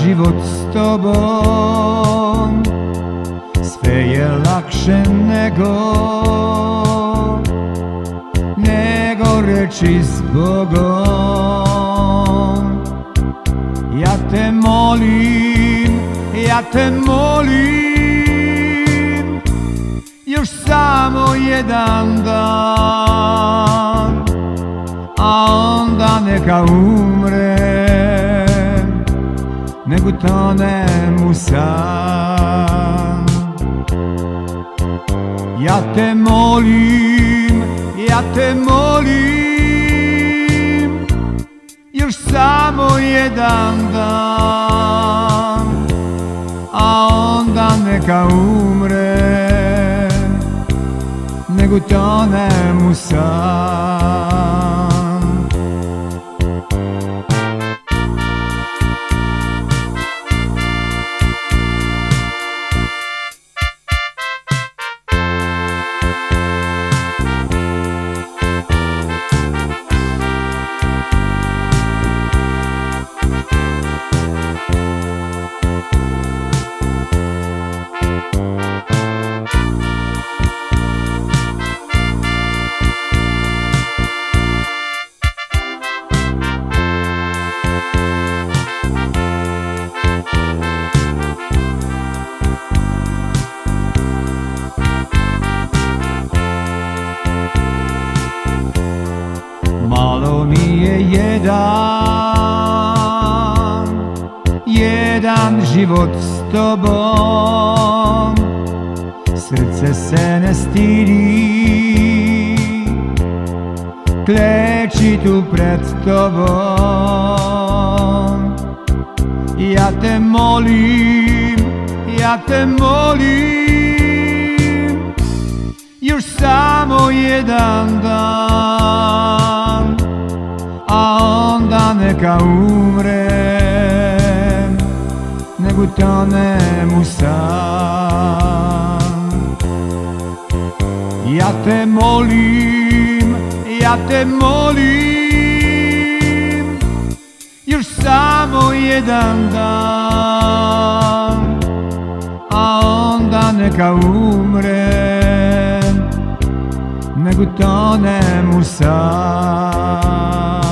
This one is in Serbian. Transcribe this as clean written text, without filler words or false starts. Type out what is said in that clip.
život s tobom, sve je lakše nego reći s Bogom. Ja te molim, još samo jedan dan, a onda neka umrem, nek utonem u san. Ja te molim, još samo jedan dan, a onda neka umrem, nek utonem u san. Malo mi je jedan život s tobom, srce se ne stidi kleči tu pred tobom. Ja te molim, još samo jedan dan, a onda neka umrem, nek utonem u san. Ja te molim, još samo jedan dan, a onda neka umrem, nek utonem u san.